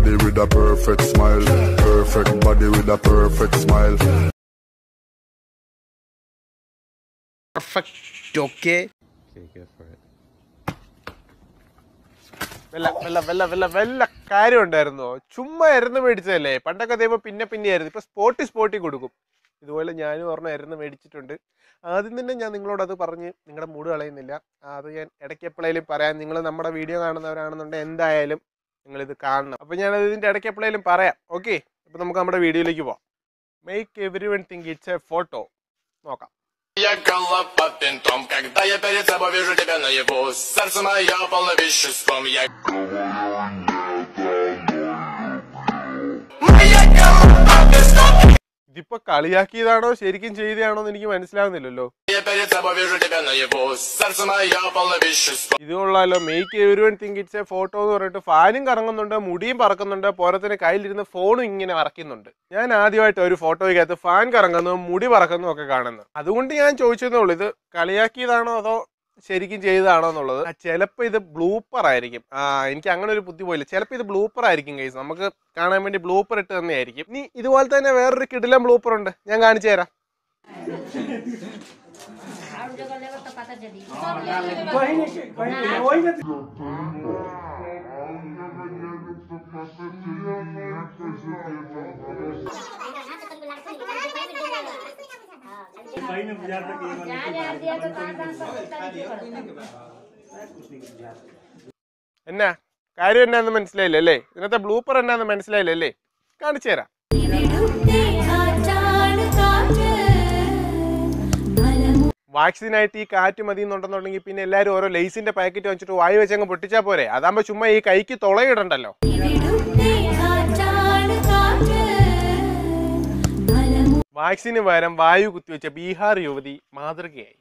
body with a perfect smile. Perfect body with a perfect smile. Perfect. Okay. Okay, go for it. വല്ല കാര്യം ഉണ്ടായിരുന്നോ? ചുമ്മാ എരുന്ന് മേടിച്ചതല്ലേ. പണ്ടൊക്കെ അതേപോലെ പിന്നെ ആയിരുന്നു. ഇപ്പൊ സ്പോട്ടി കൊടുക്കും. ഇതുപോലെ ഞാനും ഒരെണ്ണം എരുന്ന് മേടിച്ചിട്ടുണ്ട്. ആദ്യം തന്നെ ഞാൻ നിങ്ങളോട് അത് പറഞ്ഞ് നിങ്ങളുടെ മൂഡ് കളയുന്നില്ല. അത് ഞാൻ ഇടയ്ക്ക് എപ്പോഴേലും പറയാം. നിങ്ങൾ നമ്മുടെ വീഡിയോ കാണുന്നവരാണെന്നുണ്ടെങ്കിൽ എന്തായാലും നിങ്ങളിത് കാണണം. അപ്പോൾ ഞാനത് ഇതിൻ്റെ ഇടയ്ക്ക് എപ്പോഴേലും പറയാം. ഓക്കെ, അപ്പോൾ നമുക്ക് നമ്മുടെ വീഡിയോയിലേക്ക് പോവാം. Make everyone think it's a photo. നോക്കാം. Я голова винтом, когда я перед собой вижу тебя наяву. Сердце мое полно веществом, я... Моя голова винтом. ഇതിപ്പോ കളിയാക്കിയതാണോ ശരിക്കും ചെയ്തതാണോ എന്ന് എനിക്ക് മനസ്സിലാവുന്നില്ലല്ലോ. ഇത് കൊള്ളാലോ. Make everyone think it's a photo എന്ന് പറഞ്ഞിട്ട് ഫാനും കറങ്ങുന്നുണ്ട്, മുടിയും പറക്കുന്നുണ്ട്, പോരത്തിന് കയ്യിലിരുന്ന് ഫോണും ഇങ്ങനെ വറക്കുന്നുണ്ട്. ഞാൻ ആദ്യമായിട്ട് ഒരു ഫോട്ടോയ്ക്കകത്ത് ഫാൻ കറങ്ങുന്നതും മുടി പറക്കുന്നതും ഒക്കെ കാണുന്നത്. അതുകൊണ്ട് ഞാൻ ചോദിച്ചതേ ഉള്ളൂ, ഇത് കളിയാക്കിയതാണോ അതോ ശരിക്കും ചെയ്തതാണോ എന്നുള്ളത്. ചിലപ്പോ ഇത് ബ്ലൂപ്പർ ആയിരിക്കും. എനിക്ക് അങ്ങനെ ഒരു ബുദ്ധി പോയില്ല. ചിലപ്പോ ഇത് ബ്ലൂപ്പർ ആയിരിക്കും ഗൈസ്. നമുക്ക് കാണാൻ വേണ്ടി ബ്ലൂപ്പർ ഇട്ട് തന്നെയായിരിക്കും. ഇനി ഇതുപോലെ തന്നെ വേറൊരു കിടിലം ബ്ലൂപ്പർ ഉണ്ട്, ഞാൻ കാണിച്ചു തരാം. എന്നാ കാര്യം എന്നാന്ന് മനസ്സിലായില്ലേ അല്ലേ? ഇതിനകത്തെ ബ്ലൂപ്പർ എന്നാന്ന് മനസ്സിലായില്ലേ അല്ലേ? കാണിച്ചു തരാം. വാക്സിനായിട്ട് ഈ കാറ്റ് മതി എന്നുണ്ടെന്നുണ്ടെങ്കിൽ പിന്നെ എല്ലാവരും ഓരോ ലേസിന്റെ പാക്കറ്റ് വെച്ചിട്ട് വായു വെച്ചങ്ങ് പൊട്ടിച്ചാൽ പോരെ. അതാകുമ്പോ ചുമ്മാ ഈ കൈക്ക് തുളയിടണ്ടല്ലോ. വാക്സിന് പകരം വായു കുത്തിവെച്ച ബീഹാർ യുവതി മാതൃകയായി.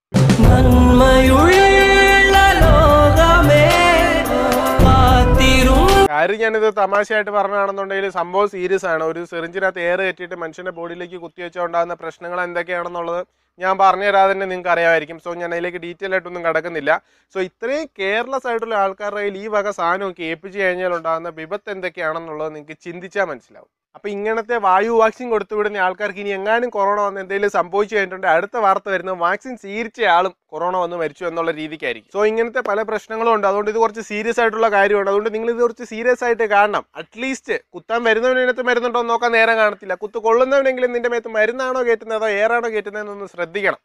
കാര്യം ഞാനിത് തമാശയായിട്ട് പറഞ്ഞാണെന്നുണ്ടെങ്കിൽ സംഭവം സീരിയസ് ആണ്. ഒരു സിറിഞ്ചിനകത്ത് എയർ കയറ്റിയിട്ട് മനുഷ്യന്റെ ബോഡിയിലേക്ക് കുത്തിവെച്ചുണ്ടാകുന്ന പ്രശ്നങ്ങൾ എന്തൊക്കെയാണെന്നുള്ളത് ഞാൻ പറഞ്ഞു തരാതെ തന്നെ നിങ്ങൾക്ക് അറിയാമായിരിക്കും. സോ ഞാൻ അതിലേക്ക് ഡീറ്റെയിൽ ആയിട്ടൊന്നും കിടക്കുന്നില്ല. സോ ഇത്രയും കെയർലെസ് ആയിട്ടുള്ള ആൾക്കാരുടെ കയ്യിൽ ഈ വക സാധനമൊക്കെ ഏൽപ്പിച്ച് കഴിഞ്ഞാൽ ഉണ്ടാകുന്ന വിപത്ത് എന്തൊക്കെയാണെന്നുള്ളത് നിങ്ങൾക്ക് ചിന്തിച്ചാൽ മനസ്സിലാവും. അപ്പൊ ഇങ്ങനത്തെ വായു വാക്സിൻ കൊടുത്തുവിടുന്ന ആൾക്കാർക്ക് ഇനി എങ്ങാനും കൊറോണ വന്ന് എന്തെങ്കിലും സംഭവിച്ചു കഴിഞ്ഞിട്ടുണ്ടെങ്കിൽ അടുത്ത വാർത്ത വരുന്നത് വാക്സിൻ സ്വീകരിച്ച ആളും കൊറോണ വന്ന് മരിച്ചു എന്നുള്ള രീതിക്കായിരിക്കും. സോ ഇങ്ങനത്തെ പല പ്രശ്നങ്ങളും ഉണ്ട്. അതുകൊണ്ട് ഇത് കുറച്ച് സീരിയസ് ആയിട്ടുള്ള കാര്യമാണ്. അതുകൊണ്ട് നിങ്ങൾ ഇത് കുറച്ച് സീരിയസ് ആയിട്ട് കാണണം. അറ്റ്ലീസ്റ്റ് കുത്താൻ വരുന്നവനകത്ത് മരുന്നുണ്ടോ എന്ന് നോക്കാൻ നേരം കാണത്തില്ല. കുത്ത് കൊള്ളുന്നവനെങ്കിലും നിന്റെ മേത്ത് മരുന്നാണോ കയറ്റുന്നത് അതോ എയറാണോ കയറ്റുന്നതെന്നൊന്ന് ശ്രദ്ധിക്കണം.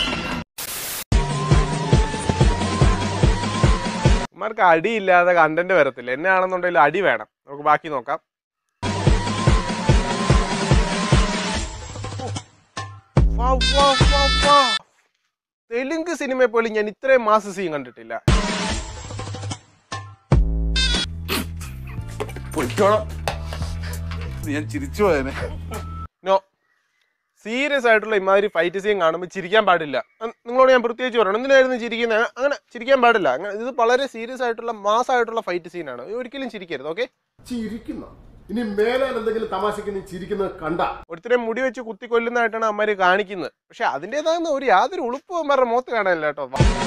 അവന്മാർക്ക് അടിയില്ലാതെ കണ്ടന്റ് വരത്തില്ല. എന്നാണെന്നുണ്ടെങ്കിൽ അടി വേണം. നമുക്ക് ബാക്കി നോക്കാം. തെലുങ്ക് സിനിമയെ പോലും ഞാൻ ഇത്രയും മാസ് സീൻ കണ്ടിട്ടില്ല. ഞാൻ ചിരിച്ചു പോയനെ. നോ, സീരിയസ് ആയിട്ടുള്ള ഇമാതിരി ഫൈറ്റ് സീൻ കാണുമ്പോൾ ചിരിക്കാൻ പാടില്ല. നിങ്ങളോട് ഞാൻ പ്രത്യേകിച്ച് പറയണം, എന്തിനായിരുന്നു ചിരിക്കുന്നത്? അങ്ങനെ ചിരിക്കാൻ പാടില്ല. ഇത് വളരെ സീരിയസ് ആയിട്ടുള്ള മാസ് ആയിട്ടുള്ള ഫൈറ്റ് സീനാണ്. ഒരിക്കലും ചിരിക്കരുത്. ഓക്കെ, ചിരിക്കുന്ന ഇനി മേലാൽ എന്തെങ്കിലും തമാശക്ക് നീ ചിരിക്കുന്നത് കണ്ട ഒരുത്തരെ മുടി വെച്ച് കുത്തിക്കൊല്ലുന്നതായിട്ടാണ് അമ്മമാര് കാണിക്കുന്നത്. പക്ഷെ അതിൻ്റെതാകുന്ന ഒരു യാതൊരു ഉളുപ്പും അമ്മമാരുടെ മുഖത്ത് കാണാനില്ല കേട്ടോ.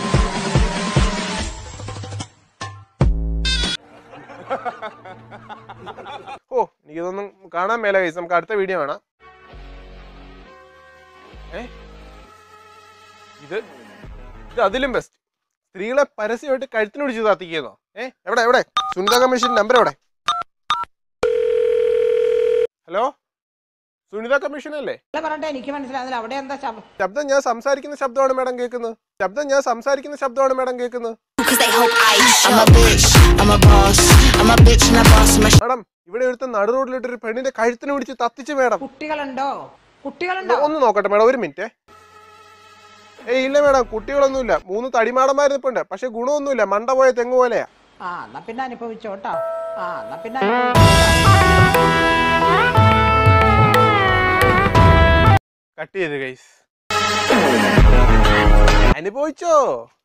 ഓ, എനിക്കിതൊന്നും കാണാൻ മേല ഗൈസ്. നമുക്ക് അടുത്ത വീഡിയോ കാണാം. ഇത് അതിലും ബെസ്റ്റ്. സ്ത്രീകളെ പരസ്യമായിട്ട് കഴുത്തിന് പിടിച്ച് കത്തിക്കുന്നോ? എവിടെ സുനിത കമ്മീഷൻ നമ്പർ എവിടെ? ഹലോ, സുനിത കമ്മീഷൻ അല്ലേ? എനിക്ക് മനസ്സിലാകുന്നില്ല. അവിടെ എന്താ ശബ്ദം? ഞാൻ സംസാരിക്കുന്ന ശബ്ദമാണ് മേഡം കേൾക്കുന്നത്. മേഡം, ഇവിടെ ഒരുത്ത നടു റോഡിലിട്ടൊരു പെണ്ണിന്റെ കഴുത്തിന് പിടിച്ച് തത്തിച്ച് മേഡം. കുട്ടികളുണ്ടോ? ഒന്ന് നോക്കട്ടെ മേഡം, ഒരു മിനിറ്റ്. ഇല്ല മേഡം, കുട്ടികളൊന്നുമില്ല. 3 തടിമാടന്മാർ നിൽപ്പുണ്ട്. പക്ഷെ ഗുണമൊന്നുമില്ല, മണ്ട പോയ തെങ്ങ് പോലെയാ. എന്നാ പിന്നെ അനുഭവിച്ചോട്ടോ. കട്ട് ചെയ്ത് ഗൈസ്. അനുഭവിച്ചോ?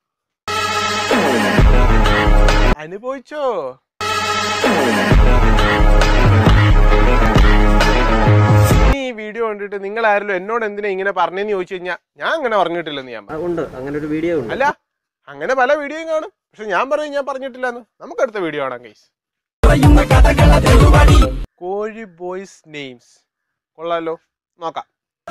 ഇനി ഈ വീഡിയോ കണ്ടിട്ട് നിങ്ങൾ ആരെങ്കിലും എന്നോട് എന്തിനാ ഇങ്ങനെ പറഞ്ഞെന്ന് ചോദിച്ചു കഴിഞ്ഞാൽ ഞാൻ അങ്ങനെ പറഞ്ഞിട്ടില്ലെന്ന് ഞാൻ പറഞ്ഞു. അല്ല, അങ്ങനെ പല വീഡിയോയും കാണും. പക്ഷെ ഞാൻ പറയും ഞാൻ പറഞ്ഞിട്ടില്ലെന്ന്. നമുക്ക് അടുത്ത വീഡിയോ കാണാം ഗൈസ്. കോഴി ബോയ്സ് നെയിംസ് കൊള്ളാലോ, നോക്കാം.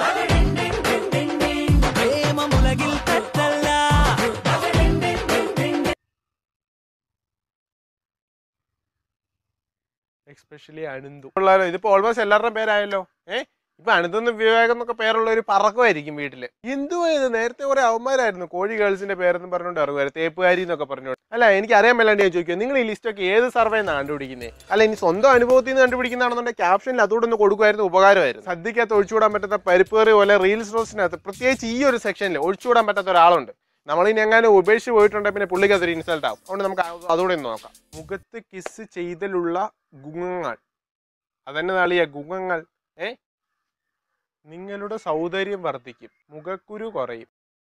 എക്സ്പെഷ്യലി അനന്തു കൊള്ളാലോ. ഇതിപ്പോ ഓൾമോസ്റ്റ് എല്ലാവരുടെയും പേരായല്ലോ. ഇപ്പൊ അനന്തെന്ന് വിവേകം എന്നൊക്കെ പേരുള്ള ഒരു പറക്കമായിരിക്കും വീട്ടില്. എന്തുവാ ഇത്? നേരത്തെ കുറെ അവന്മാരായിരുന്നു കോഴി ഗേൾസിന്റെ പേരെന്ന് പറഞ്ഞുകൊണ്ട് ഇറങ്ങുമായിരുന്നു, തേപ്പുകാരി എന്നൊക്കെ പറഞ്ഞോണ്ട്. അല്ല, എനിക്ക് അറിയാൻ മേലാണ്ട് ഞാൻ ചോദിക്കുക, നിങ്ങൾ ഈ ലിസ്റ്റൊക്കെ ഏത് സർവേ നിന്നാണ് കണ്ടുപിടിക്കുന്നത്? അല്ല, ഇനി സ്വന്തം അനുഭവത്തിൽ നിന്ന് കണ്ടുപിടിക്കുന്നതാണെന്നുണ്ടെങ്കിൽ ക്യാപ്ഷനിൽ അതുകൂടെ ഒന്ന് കൊടുക്കുമായിരുന്നു, ഉപകാരമായിരുന്നു. സദ്യക്കകത്ത് ഒഴിച്ചുകൂടാൻ പറ്റാത്ത പരിപ്പേറി പോലെ റീൽസ് റോസ്റ്റിനകത്ത് പ്രത്യേകിച്ച് ഈ ഒരു സെക്ഷനിൽ ഒഴിച്ചുകൂടാൻ പറ്റാത്ത ഒരാളുണ്ട്. നമ്മളിനി എങ്ങാനും ഉപേക്ഷിച്ച് പോയിട്ടുണ്ടെങ്കിൽ പിന്നെ പുള്ളിക്ക് അതൊരു ഇൻസൾട്ട് ആവും. അതുകൊണ്ട് നമുക്ക് അതുകൂടെ ഒന്ന് നോക്കാം. മുഖത്ത് കിസ് ചെയ്തലുള്ള ഗുണങ്ങൾ, അതന്നെ നാളിയ ഗുണങ്ങൾ. നിങ്ങളുടെ സൗന്ദര്യം വർദ്ധിക്കും, മുഖക്കുരു കുറയും.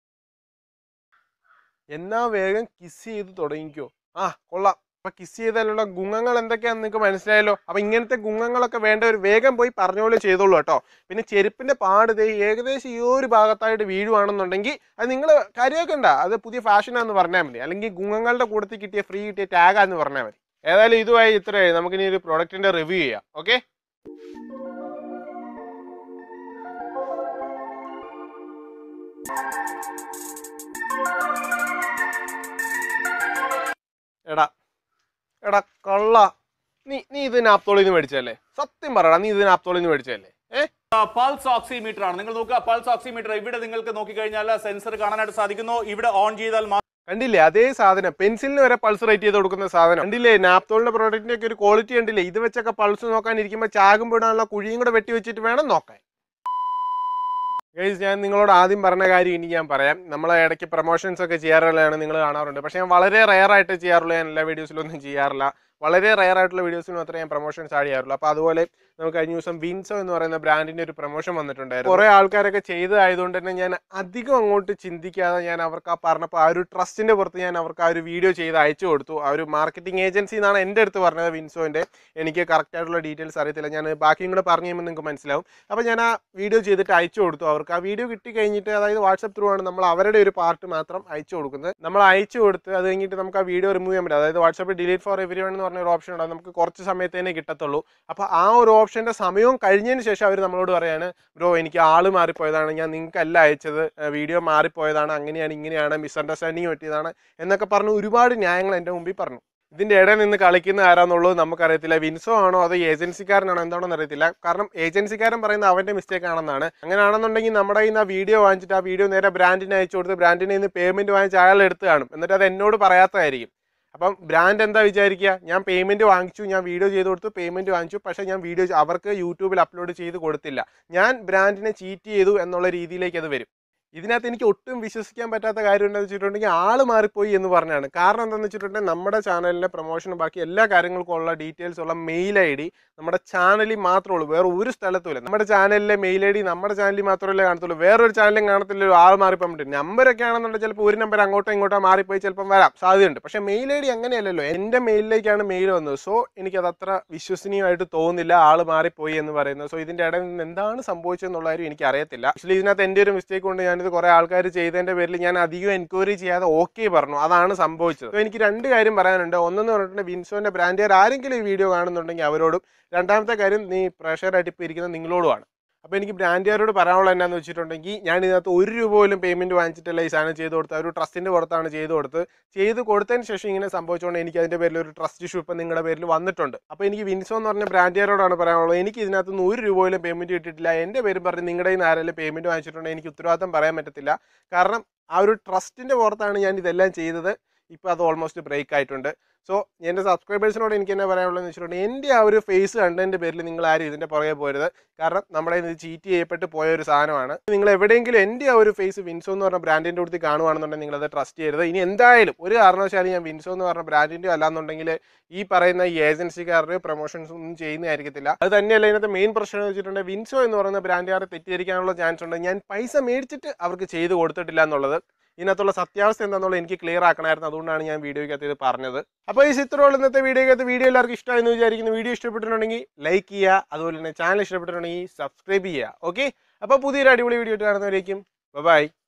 എന്നാ വേഗം കിസ് ചെയ്ത് തുടങ്ങിക്കോ. കൊള്ളാം. അപ്പൊ കിസ് ചെയ്താലുള്ള ഗുണങ്ങൾ എന്തൊക്കെയാന്ന് നിങ്ങൾക്ക് മനസ്സിലായല്ലോ. അപ്പൊ ഇങ്ങനത്തെ ഗുണങ്ങളൊക്കെ വേണ്ടവർ വേഗം പോയി പറഞ്ഞോളൂ, ചെയ്തോളൂ കേട്ടോ. പിന്നെ ചെരുപ്പിന്റെ പാട് ഏകദേശം ഈ ഒരു ഭാഗത്തായിട്ട് വീഴുവാണെന്നുണ്ടെങ്കിൽ അത് നിങ്ങൾ കാര്യമാക്കണ്ട, അത് പുതിയ ഫാഷനാന്ന് പറഞ്ഞാൽ മതി. അല്ലെങ്കിൽ ഗുണങ്ങളുടെ കൂട്ടത്തിൽ കിട്ടിയ ഫ്രീ കിട്ടിയ ടാഗാന്ന് പറഞ്ഞാൽ മതി. ഏതായാലും ഇതുമായി ഇത്രയായി. നമുക്കിനി ഒരു പ്രൊഡക്റ്റിന്റെ റിവ്യൂ ചെയ്യാം. ഓക്കെ, എടാ കള്ള, നീ ഇത് നാപ്തോളിന്ന് മേടിച്ചല്ലേ? സത്യം പറയടാ, നീ ഇത് നാപ്തോളിന്ന് മേടിച്ചല്ലേ? പൾസ് ഓക്സിമീറ്റർ ആണ്. നിങ്ങൾ നോക്കുക, പൾസ് ഓക്സിമീറ്റർ ഇവിടെ നിങ്ങൾക്ക് നോക്കിക്കഴിഞ്ഞാൽ സെൻസർ കാണാനായിട്ട് സാധിക്കുന്നു. ഇവിടെ ഓൺ ചെയ്താൽ കണ്ടില്ലേ, അതേ സാധനം. പെൻസിലിന് വരെ പൾസ് റേറ്റ് ചെയ്ത് കൊടുക്കുന്ന സാധനം കണ്ടില്ലേ? നാപ്തോളിന്റെ പ്രോഡക്റ്റിന്റെ ഒക്കെ ഒരു ക്വാളിറ്റി കണ്ടില്ലേ? ഇത് വെച്ചൊക്കെ പൾസ് നോക്കാനിരിക്കുമ്പോൾ ചാകുമ്പോഴാണല്ലോ കുഴിയും കൂടെ വെട്ടി വെച്ചിട്ട് വേണം നോക്കാൻ. ഗൈസ്, ഞാൻ നിങ്ങളോട് ആദ്യം പറഞ്ഞ കാര്യം ഇനി ഞാൻ പറയാം. നമ്മളെ ഇടയ്ക്ക് പ്രൊമോഷൻസ് ഒക്കെ ചെയ്യാറുള്ളതാണ്, നിങ്ങൾ കാണാറുണ്ട്. പക്ഷേ ഞാൻ വളരെ റെയർ ആയിട്ട് ചെയ്യാറുള്ളൂ. ഞാൻ എല്ലാ വീഡിയോസിലൊന്നും ചെയ്യാറില്ല. വളരെ റെയർ ആയിട്ടുള്ള വീഡിയോസിൽ മാത്രമേ ഞാൻ പ്രൊമോഷൻസ് ആഡ് ചെയ്യാറുള്ളൂ. അപ്പോൾ അതുപോലെ നമുക്ക് കഴിഞ്ഞ ദിവസം വിൻസോ എന്ന് പറയുന്ന ബ്രാൻഡിന്റെ ഒരു പ്രൊമോഷൻ വന്നിട്ടുണ്ടായിരുന്നു. കുറേ ആൾക്കാരൊക്കെ ചെയ്തതായതുകൊണ്ട് തന്നെ ഞാൻ അധികം അങ്ങോട്ട് ചിന്തിക്കാതെ ഞാൻ അവർക്ക് ആ പറഞ്ഞപ്പോൾ ആ ഒരു ട്രസ്റ്റിന്റെ പുറത്ത് ഞാൻ അവർക്ക് ആ ഒരു വീഡിയോ ചെയ്ത് അയച്ചു കൊടുത്തു. ആ ഒരു മാർക്കറ്റിംഗ് ഏജൻസി എന്നാണ് എൻ്റെ അടുത്ത് പറഞ്ഞത് വിൻസോന്റെ. എനിക്ക് കറക്റ്റ് ആയിട്ടുള്ള ഡീറ്റെയിൽസ് അറിയത്തില്ല, ഞാൻ ബാക്കിയും കൂടെ പറഞ്ഞു കഴിയുമ്പോൾ നിങ്ങൾക്ക് മനസ്സിലാവും. അപ്പോൾ ഞാൻ ആ വീഡിയോ ചെയ്തിട്ട് അയച്ചു കൊടുത്തു അവർക്ക്. ആ വീഡിയോ കിട്ടി കഴിഞ്ഞിട്ട്, അതായത് വാട്സപ്പ് ത്രൂ ആണ് നമ്മൾ അവരുടെ ഒരു പാർട്ട് മാത്രം അയച്ചു കൊടുക്കുന്നത്. നമ്മൾ അയച്ചു കൊടുത്ത് അത് കഴിഞ്ഞിട്ട് നമുക്ക് ആ വീഡിയോ റിമൂവ് ചെയ്യാൻ പറ്റും. അതായത് WhatsApp delete for everyone എന്ന് പറഞ്ഞ ഒരു ഓപ്ഷൻ ഉണ്ടാവും. നമുക്ക് കുറച്ച് സമയത്തേനെ കിട്ടത്തുള്ളൂ. അപ്പോൾ ആ ഒരു ഓപ്ഷന്റെ സമയവും കഴിഞ്ഞതിന് ശേഷം അവർ നമ്മളോട് പറയാണ്, ബ്രോ എനിക്ക് ആള് മാറിപ്പോയതാണ്, ഞാൻ നിങ്ങൾക്കല്ല അയച്ചത്, വീഡിയോ മാറിപ്പോയതാണ്, അങ്ങനെയാണ് ഇങ്ങനെയാണ്, മിസ്അണ്ടർസ്റ്റാൻഡിങ് പറ്റിയതാണ് എന്നൊക്കെ പറഞ്ഞ് ഒരുപാട് ന്യായങ്ങൾ എൻ്റെ മുമ്പിൽ പറഞ്ഞു. ഇതിൻ്റെ ഇടയിൽ നിന്ന് കളിക്കുന്ന ആരാന്നുള്ളത് നമുക്കറിയത്തില്ല. വിൻസോ ആണോ അതോ ഏജൻസിക്കാരനാണോ എന്താണെന്ന് അറിയത്തില്ല. കാരണം ഏജൻസിക്കാരൻ പറയുന്നത് അവൻ്റെ മിസ്റ്റേക്ക് ആണെന്നാണ്. അങ്ങനെയാണെന്നുണ്ടെങ്കിൽ നമ്മുടെ കയ്യിൽ നിന്ന് ആ വീഡിയോ വാങ്ങിച്ചിട്ട് ആ വീഡിയോ നേരെ ബ്രാൻഡിന് അയച്ചു കൊടുത്ത് ബ്രാൻഡിനെ നിന്ന് പേയ്മെൻറ്റ് വാങ്ങിച്ച് അയാൾ എടുത്ത് കാണും. എന്നിട്ട് അത് എന്നോട് പറയാത്തതായിരിക്കും. അപ്പം ബ്രാൻഡ് എന്താ വിചാരിക്കുക, ഞാൻ പേയ്മെൻറ്റ് വാങ്ങിച്ചു, ഞാൻ വീഡിയോ ചെയ്ത് കൊടുത്തു, പേയ്മെൻറ്റ് വാങ്ങിച്ചു, പക്ഷേ ഞാൻ വീഡിയോ അവർക്ക് യൂട്യൂബിൽ അപ്ലോഡ് ചെയ്ത് കൊടുത്തില്ല, ഞാൻ ബ്രാൻഡിനെ ചീറ്റ് ചെയ്തു എന്നുള്ള രീതിയിലേക്ക് അത് വരും. ഇതിനകത്ത് എനിക്ക് ഒട്ടും വിശ്വസിക്കാൻ പറ്റാത്ത കാര്യം എന്താണെന്ന് വെച്ചിട്ടുണ്ടെങ്കിൽ ആള് മാറിപ്പോയി എന്ന് പറഞ്ഞാണ്. കാരണം എന്താണെന്ന് വെച്ചിട്ടുണ്ടെങ്കിൽ നമ്മുടെ ചാനലിലെ പ്രൊമോഷനും ബാക്കി എല്ലാ കാര്യങ്ങൾക്കും ഉള്ള ഡീറ്റെയിൽസ് ഉള്ള മെയിൽ ഐ ഡി നമ്മുടെ ചാനലിൽ മാത്രമേ ഉള്ളൂ, വേറെ ഒരു സ്ഥലത്തുമില്ല. നമ്മുടെ ചാനലിലെ മെയിൽ ഐ ഡി നമ്മുടെ ചാനലിൽ മാത്രമല്ലേ കാണത്തുള്ളൂ, വേറൊരു ചാനലും കാണത്തില്ല. ആൾ മാറിപ്പോകാൻ പറ്റും. നമ്പറൊക്കെ ആണെന്നുണ്ടെങ്കിൽ ചിലപ്പോൾ ഒരു നമ്പർ അങ്ങോട്ടോ ഇങ്ങോട്ടോ മാറിപ്പോയി ചിലപ്പം വരാം, സാധ്യതയുണ്ട്. പക്ഷേ മെയിൽ ഐ ഡി അങ്ങനെയല്ലല്ലോ, എൻ്റെ മെയിലിലേക്കാണ് മെയിൽ വന്നത്. സോ എനിക്കത് അത്ര വിശ്വസനീയമായിട്ട് തോന്നുന്നില്ല ആൾ മാറിപ്പോയി എന്ന് പറയുന്നത്. സോ ഇതിൻ്റെ ഇടയിൽ നിന്ന് എന്താണ് സംഭവിച്ചതെന്നുള്ള കാര്യം എനിക്ക് അറിയത്തില്ല. ആക്ച്വലി ഇതിനകത്ത് എൻ്റെ ഒരു മിസ്റ്റേക്ക് കൊണ്ട് ഞാനിത് കുറേ ആൾക്കാർ ചെയ്തതിൻ്റെ പേരിൽ ഞാൻ അധികം എൻക്വയറി ചെയ്യാതെ ഓക്കെ പറഞ്ഞു, അതാണ് സംഭവിച്ചത്. സോ എനിക്ക് രണ്ട് കാര്യം പറയാനുണ്ട്. ഒന്നെന്ന് പറഞ്ഞിട്ടുണ്ടെങ്കിൽ വിൻസോൻ്റെ ബ്രാൻഡുകാർ ആരെങ്കിലും ഈ വീഡിയോ കാണുന്നുണ്ടെങ്കിൽ അവരോടും, രണ്ടാമത്തെ കാര്യം നീ പ്രഷറായിട്ട് ഇപ്പോൾ ഇരിക്കുന്ന നിങ്ങളോടുമാണ്. അപ്പോൾ എനിക്ക് ബ്രാൻഡുകാരോട് പറയാനുള്ള എന്നാന്ന് വെച്ചിട്ടുണ്ടെങ്കിൽ ഞാൻ ഇതിനകത്ത് 1 രൂപ പോലും പേയ്മെൻറ്റ് വാങ്ങിച്ചിട്ടല്ല ഈ സാധനം ചെയ്ത് കൊടുത്തത്, ഒരു ട്രസ്റ്റിൻ്റെ പുറത്താണ് ചെയ്ത് കൊടുത്തതിന് ശേഷം ഇങ്ങനെ സംഭവിച്ചുകൊണ്ട് എനിക്ക് അതിൻ്റെ പേരിൽ ഒരു ട്രസ്റ്റ് ഇഷ്യൂ ഇപ്പം നിങ്ങളുടെ പേരിൽ വന്നിട്ടുണ്ട്. അപ്പോൾ എനിക്ക് വിൻസോ എന്ന് പറഞ്ഞ ബ്രാൻഡുകാരോടാണ് പറയാനുള്ളത്, എനിക്ക് ഇതിനകത്ത് നിന്ന് 1 രൂപ പോലും പേയ്മെൻറ്റ് കിട്ടിയിട്ടില്ല. എൻ്റെ പേരും പറഞ്ഞ് നിങ്ങളുടെ കയ്യിൽ നിന്ന് ആരെങ്കിലും പേയ്മെൻറ്റ് വാങ്ങിച്ചിട്ടുണ്ടെങ്കിൽ എനിക്ക് ഉത്തരവാദിത്തം പറയാൻ പറ്റത്തില്ല. കാരണം ആ ഒരു ട്രസ്റ്റിൻ്റെ പുറത്താണ് ഞാൻ ഇതെല്ലാം ചെയ്തത്. ഇപ്പോൾ അത് ഓൾമോസ്റ്റ് ബ്രേക്ക് ആയിട്ടുണ്ട്. സോ എൻ്റെ സബ്സ്ക്രൈബേഴ്സിനോട് എനിക്ക് തന്നെ പറയാനുള്ളതെന്ന് വെച്ചിട്ടുണ്ടെങ്കിൽ എൻ്റെ ആ ഒരു ഫേസ് കണ്ടതിൻ്റെ പേരിൽ നിങ്ങൾ ആരും ഇതിൻ്റെ പുറകെ പോരുത്. കാരണം നമ്മുടെ ഇത് ചീറ്റ് ചെയ്യപ്പെട്ട് പോയ ഒരു സാധനമാണ്. നിങ്ങൾ എവിടെയെങ്കിലും എൻ്റെ ആ ഒരു ഫേസ് വിൻസോ എന്ന് പറഞ്ഞ ബ്രാൻഡിൻ്റെ അടുത്ത് കാണുവാണെന്നുണ്ടെങ്കിൽ നിങ്ങളത് ട്രസ്റ്റ് ചെയ്യരുത്. ഇനി എന്തായാലും ഒരു കാരണവശാലും ഞാൻ വിൻസോ എന്ന് പറഞ്ഞ ബ്രാൻഡിൻ്റെ അല്ലാന്നുണ്ടെങ്കിൽ ഈ പറയുന്ന ഈ ഏജൻസിക്കാരുടെ പ്രൊമോഷൻസ് ഒന്നും ചെയ്യുന്നതായിരിക്കത്തില്ല. അത് തന്നെയല്ല ഇതിനകത്ത് മെയിൻ പ്രശ്നം എന്ന് വെച്ചിട്ടുണ്ടെങ്കിൽ വിൻസോ എന്ന് പറയുന്ന ബ്രാൻഡുകാരെ തെറ്റിദ്ധരിക്കാനുള്ള ചാൻസ് ഉണ്ട്. ഞാൻ പൈസ മേടിച്ചിട്ട് അവർക്ക് ചെയ്ത് കൊടുത്തിട്ടില്ല എന്നുള്ളത്. ഇതിനകത്തുള്ള സത്യാവസ്ഥ എന്താണെന്നുള്ളത് എനിക്ക് ക്ലിയർ ആക്കണമായിരുന്നു. അതുകൊണ്ടാണ് ഞാൻ വീഡിയോയ്ക്കകത്ത് ഇത് പറഞ്ഞത്. അപ്പോൾ ഈ ചിത്രമുള്ള ഇന്നത്തെ വീഡിയോ എല്ലാവർക്കും ഇഷ്ടമായെന്ന് വിചാരിക്കുന്നു. വീഡിയോ ഇഷ്ടപ്പെട്ടിട്ടുണ്ടെങ്കിൽ ലൈക്ക് ചെയ്യുക, അതുപോലെ തന്നെ ചാനൽ ഇഷ്ടപ്പെട്ടിട്ടുണ്ടെങ്കിൽ സബ്സ്ക്രൈബ് ചെയ്യുക. ഓക്കെ, അപ്പോൾ പുതിയൊരു അടിപൊളി വീഡിയോ ആയിട്ട് കാണുന്നവരേക്കും ബൈ.